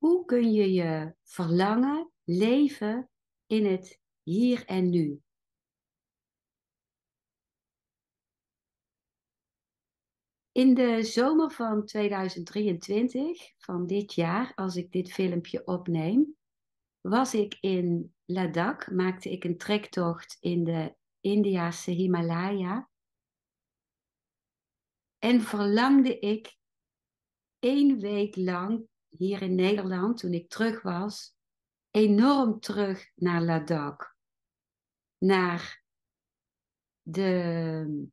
Hoe kun je je verlangen leven in het hier en nu? In de zomer van 2023, van dit jaar, als ik dit filmpje opneem, was ik in Ladakh, maakte ik een trektocht in de Indiase Himalaya en verlangde ik 1 week lang hier in Nederland, toen ik terug was, enorm terug naar Ladakh. Naar de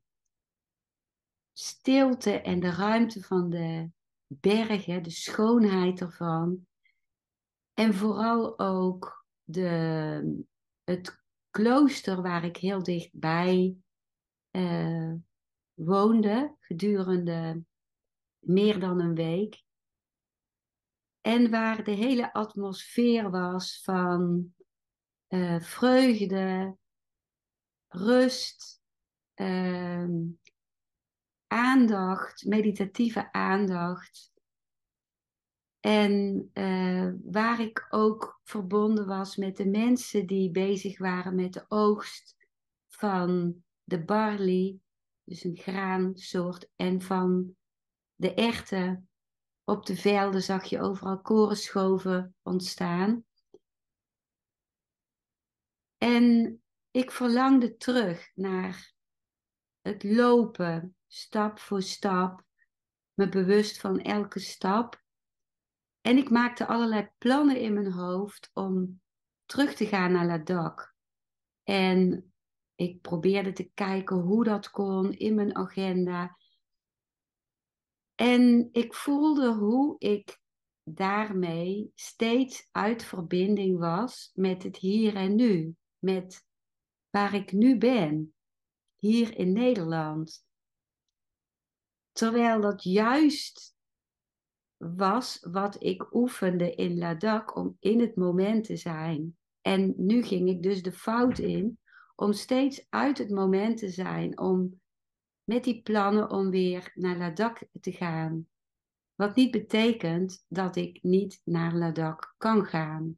stilte en de ruimte van de bergen, de schoonheid ervan. En vooral ook het klooster waar ik heel dichtbij eh, woonde gedurende meer dan een week. En waar de hele atmosfeer was van vreugde, rust, ehm, aandacht, meditatieve aandacht. En waar ik ook verbonden was met de mensen die bezig waren met de oogst van de barley, dus een graansoort, en van de erwten. Op de velden zag je overal korenschoven ontstaan. En ik verlangde terug naar het lopen, stap voor stap, me bewust van elke stap. En ik maakte allerlei plannen in mijn hoofd om terug te gaan naar Ladakh. En ik probeerde te kijken hoe dat kon in mijn agenda. En ik voelde hoe ik daarmee steeds uit verbinding was met het hier en nu. Met waar ik nu ben, hier in Nederland. Terwijl dat juist was wat ik oefende in Ladakh om in het moment te zijn. En nu ging ik dus de fout in om steeds uit het moment te zijn, om met die plannen om weer naar Ladakh te gaan. Wat niet betekent dat ik niet naar Ladakh kan gaan.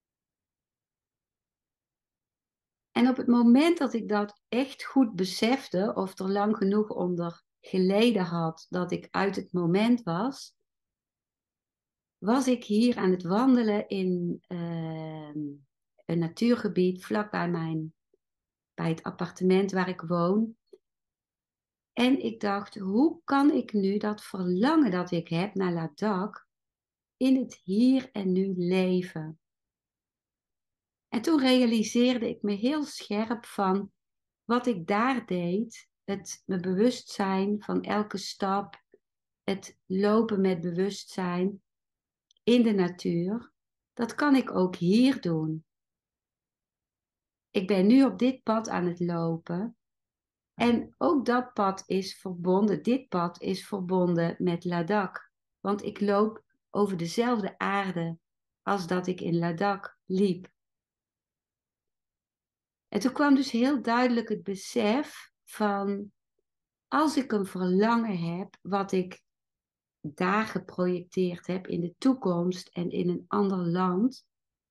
En op het moment dat ik dat echt goed besefte, of er lang genoeg onder geleden had dat ik uit het moment was ik hier aan het wandelen in een natuurgebied vlakbij bij het appartement waar ik woon. En ik dacht, hoe kan ik nu dat verlangen dat ik heb naar Ladakh in het hier en nu leven? En toen realiseerde ik me heel scherp van wat ik daar deed, het me bewust zijn van elke stap, het lopen met bewustzijn in de natuur, dat kan ik ook hier doen. Ik ben nu op dit pad aan het lopen en ook dat pad is verbonden, dit pad is verbonden met Ladakh, want ik loop over dezelfde aarde als dat ik in Ladakh liep. En toen kwam dus heel duidelijk het besef van, als ik een verlangen heb, wat ik daar geprojecteerd heb in de toekomst en in een ander land,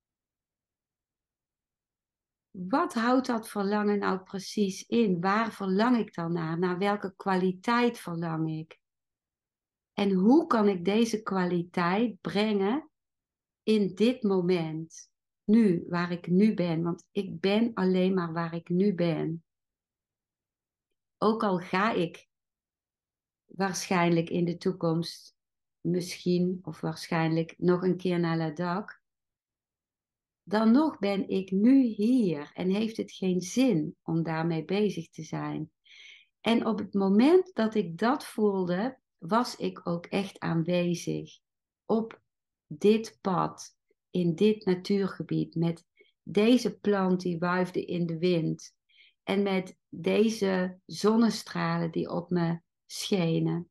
wat houdt dat verlangen nou precies in? Waar verlang ik dan naar? Naar welke kwaliteit verlang ik? En hoe kan ik deze kwaliteit brengen in dit moment? Nu, waar ik nu ben. Want ik ben alleen maar waar ik nu ben. Ook al ga ik waarschijnlijk in de toekomst, misschien of waarschijnlijk nog een keer naar Ladakh, dan nog ben ik nu hier en heeft het geen zin om daarmee bezig te zijn. En op het moment dat ik dat voelde, was ik ook echt aanwezig op dit pad, in dit natuurgebied, met deze plant die wuifde in de wind en met deze zonnestralen die op me schenen.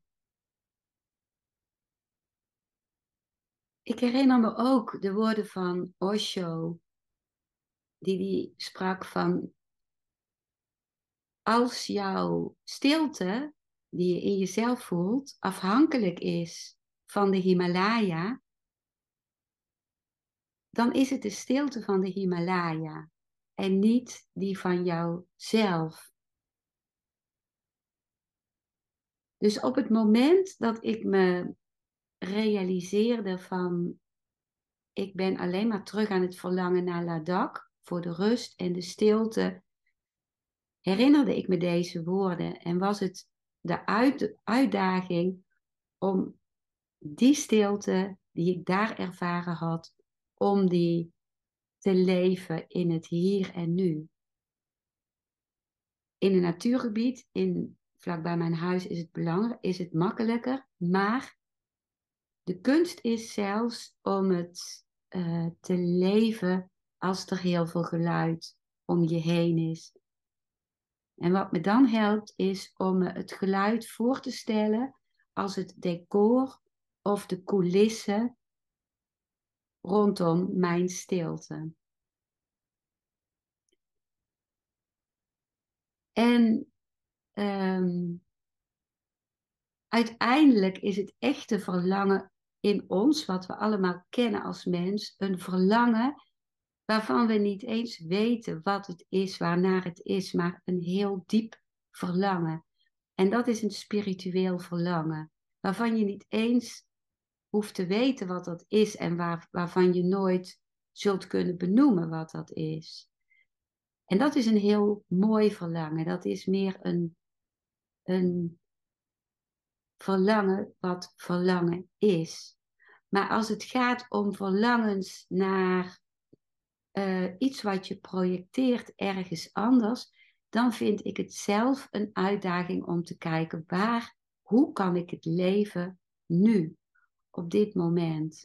Ik herinner me ook de woorden van Osho, die sprak van: als jouw stilte, die je in jezelf voelt, afhankelijk is van de Himalaya, dan is het de stilte van de Himalaya en niet die van jouzelf. Dus op het moment dat ik me realiseerde van ik ben alleen maar terug aan het verlangen naar Ladakh voor de rust en de stilte, herinnerde ik me deze woorden en was het de uitdaging om die stilte die ik daar ervaren had, om die te leven in het hier en nu. In een natuurgebied, vlakbij mijn huis, is het makkelijker, maar de kunst is zelfs om het te leven als er heel veel geluid om je heen is. En wat me dan helpt, is om me het geluid voor te stellen als het decor of de coulissen rondom mijn stilte. En uiteindelijk is het echte verlangen in ons, wat we allemaal kennen als mens, een verlangen waarvan we niet eens weten wat het is, waarnaar het is, maar een heel diep verlangen. En dat is een spiritueel verlangen, waarvan je niet eens hoeft te weten wat dat is en waarvan je nooit zult kunnen benoemen wat dat is. En dat is een heel mooi verlangen. Dat is meer een verlangen wat verlangen is. Maar als het gaat om verlangens naar iets wat je projecteert ergens anders, dan vind ik het zelf een uitdaging om te kijken hoe kan ik het leven nu, op dit moment.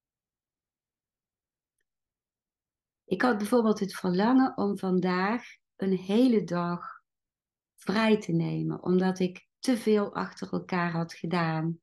Ik had bijvoorbeeld het verlangen om vandaag een hele dag vrij te nemen, omdat ik te veel achter elkaar had gedaan.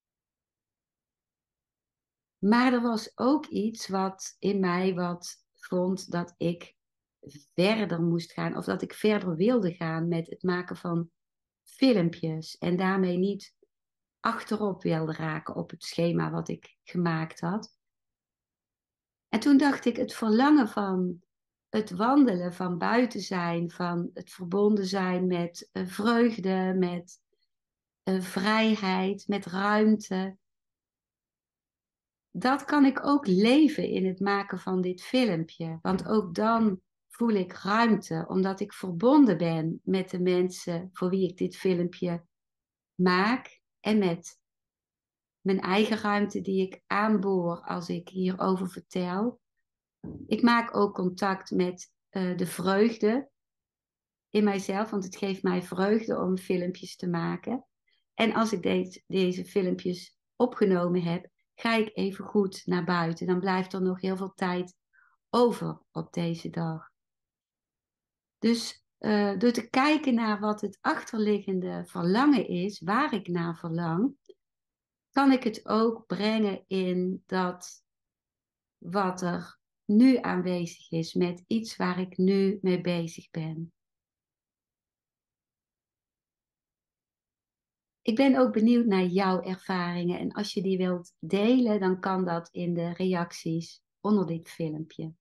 Maar er was ook iets wat in mij wat vond dat ik verder moest gaan, of dat ik verder wilde gaan met het maken van filmpjes en daarmee niet achterop wilde raken op het schema wat ik gemaakt had. En toen dacht ik, het verlangen van het wandelen, van buiten zijn, van het verbonden zijn met vreugde, met vrijheid, met ruimte. Dat kan ik ook leven in het maken van dit filmpje. Want ook dan voel ik ruimte, omdat ik verbonden ben met de mensen voor wie ik dit filmpje maak en met mijn eigen ruimte die ik aanboor als ik hierover vertel. Ik maak ook contact met de vreugde in mijzelf, want het geeft mij vreugde om filmpjes te maken. En als ik deze filmpjes opgenomen heb, ga ik even goed naar buiten. Dan blijft er nog heel veel tijd over op deze dag. Dus door te kijken naar wat het achterliggende verlangen is, waar ik naar verlang, kan ik het ook brengen in dat wat er nu aanwezig is met iets waar ik nu mee bezig ben. Ik ben ook benieuwd naar jouw ervaringen en als je die wilt delen, dan kan dat in de reacties onder dit filmpje.